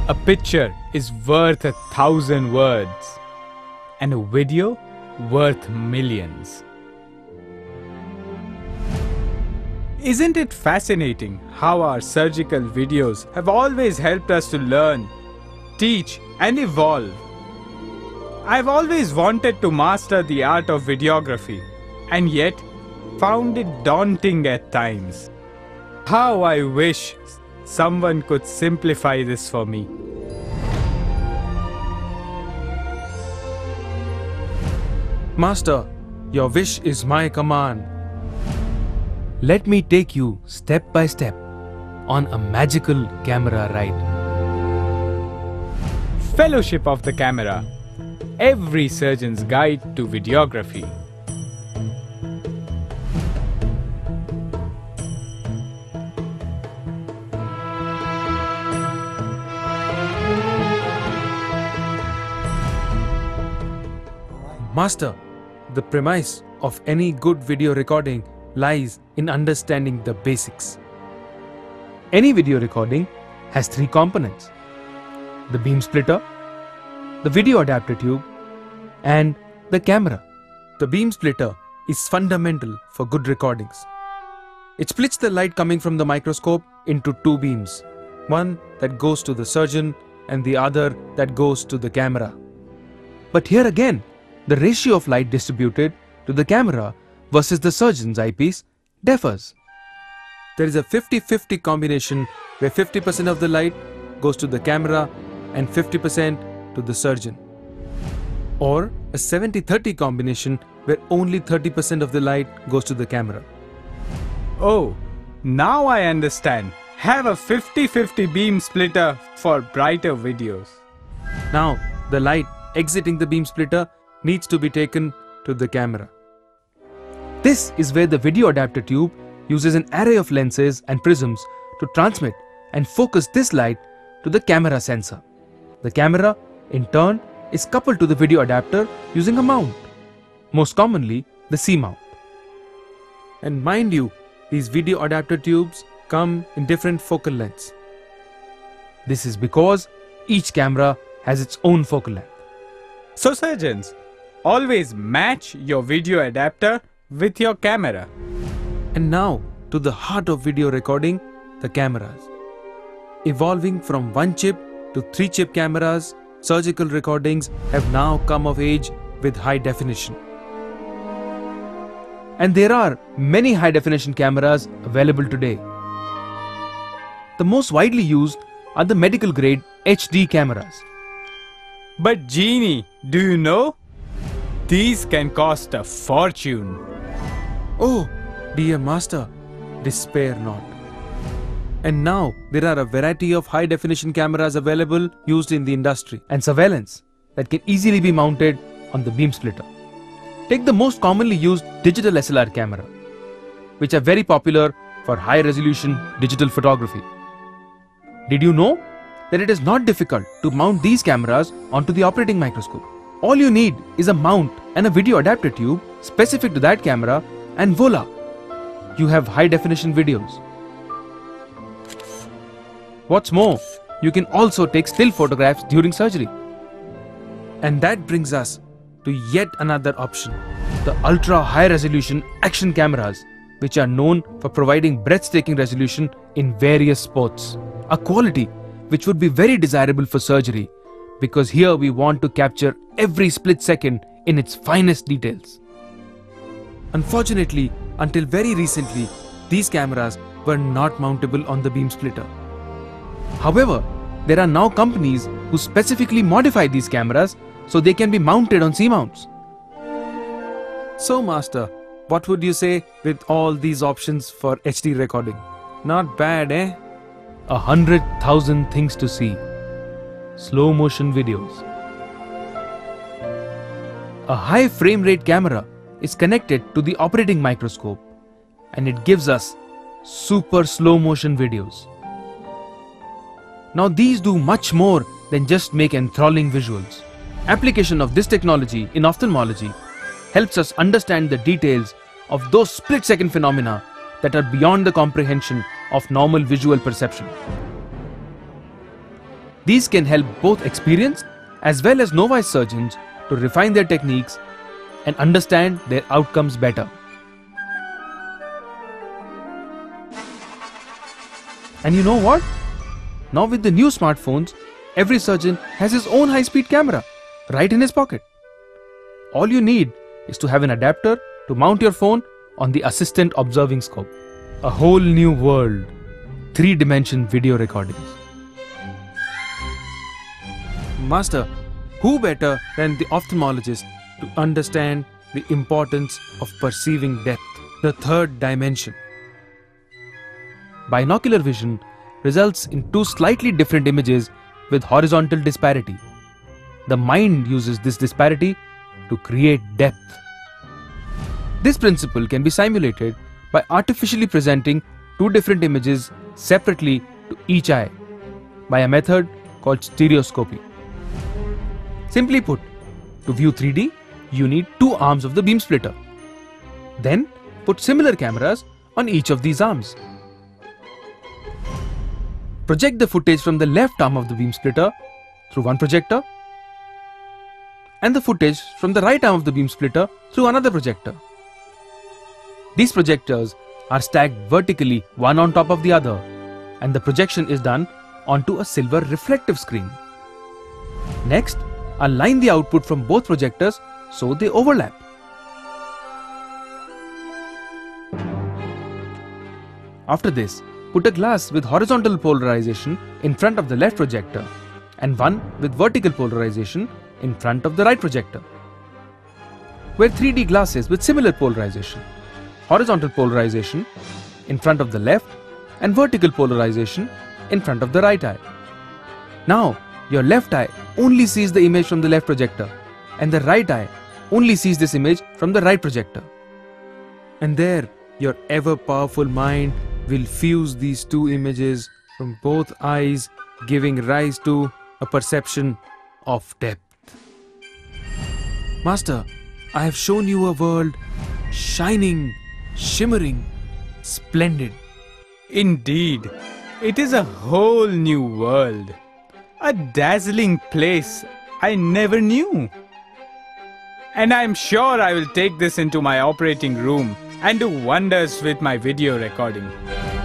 A picture is worth 1,000 words, and a video worth millions. Isn't it fascinating how our surgical videos have always helped us to learn, teach, and evolve? I've always wanted to master the art of videography, and yet found it daunting at times. How I wish someone could simplify this for me. Master, your wish is my command. Let me take you step by step on a magical camera ride. Fellowship of the Camera, every surgeon's guide to videography. Master, the premise of any good video recording lies in understanding the basics. Any video recording has three components: the beam splitter, the video adapter tube, and the camera. The beam splitter is fundamental for good recordings. It splits the light coming from the microscope into two beams, one that goes to the surgeon and the other that goes to the camera. But here again, the ratio of light distributed to the camera versus the surgeon's eyepiece differs. There is a 50-50 combination where 50% of the light goes to the camera and 50% to the surgeon. Or a 70-30 combination where only 30% of the light goes to the camera. Oh, now I understand. Have a 50-50 beam splitter for brighter videos. Now, the light exiting the beam splitter needs to be taken to the camera. This is where the video adapter tube uses an array of lenses and prisms to transmit and focus this light to the camera sensor. The camera, in turn, is coupled to the video adapter using a mount, most commonly the C-mount. And mind you, these video adapter tubes come in different focal lengths. This is because each camera has its own focal length. So surgeons, always match your video adapter with your camera. And now to the heart of video recording, the cameras. Evolving from 1-chip to 3-chip cameras, surgical recordings have now come of age with high definition. And there are many high definition cameras available today. The most widely used are the medical grade HD cameras. But Genie, do you know? These can cost a fortune. Oh, dear master, despair not. And now there are a variety of high definition cameras available used in the industry and surveillance that can easily be mounted on the beam splitter. Take the most commonly used digital SLR camera, which are very popular for high resolution digital photography. Did you know that it is not difficult to mount these cameras onto the operating microscope? All you need is a mount and a video adapter tube specific to that camera, and voila! You have high definition videos. What's more, you can also take still photographs during surgery. And that brings us to yet another option, the ultra high resolution action cameras, which are known for providing breathtaking resolution in various sports, a quality which would be very desirable for surgery, because here we want to capture every split second in its finest details. Unfortunately, until very recently, these cameras were not mountable on the beam splitter. However, there are now companies who specifically modify these cameras so they can be mounted on C-mounts. So master, what would you say with all these options for HD recording? Not bad, eh? 100,000 things to see. Slow motion videos. A high frame rate camera is connected to the operating microscope, and it gives us super slow motion videos. Now these do much more than just make enthralling visuals. Application of this technology in ophthalmology helps us understand the details of those split-second phenomena that are beyond the comprehension of normal visual perception. These can help both experienced as well as novice surgeons to refine their techniques and understand their outcomes better. And you know what? Now with the new smartphones, every surgeon has his own high-speed camera right in his pocket. All you need is to have an adapter to mount your phone on the assistant observing scope. A whole new world, 3-dimension video recordings. Master, who better than the ophthalmologist to understand the importance of perceiving depth, the third dimension? Binocular vision results in two slightly different images with horizontal disparity. The mind uses this disparity to create depth. This principle can be simulated by artificially presenting two different images separately to each eye by a method called stereoscopy. Simply put, to view 3D, you need two arms of the beam splitter. Then put similar cameras on each of these arms. Project the footage from the left arm of the beam splitter through one projector and the footage from the right arm of the beam splitter through another projector. These projectors are stacked vertically one on top of the other, and the projection is done onto a silver reflective screen. Next, align the output from both projectors so they overlap. After this, put a glass with horizontal polarization in front of the left projector and one with vertical polarization in front of the right projector. Wear 3D glasses with similar polarization, horizontal polarization in front of the left and vertical polarization in front of the right eye. Now, your left eye only sees the image from the left projector and the right eye only sees this image from the right projector. And there, your ever-powerful mind will fuse these two images from both eyes, giving rise to a perception of depth. Master, I have shown you a world shining, shimmering, splendid. Indeed, it is a whole new world. A dazzling place I never knew. And I'm sure I will take this into my operating room and do wonders with my video recording.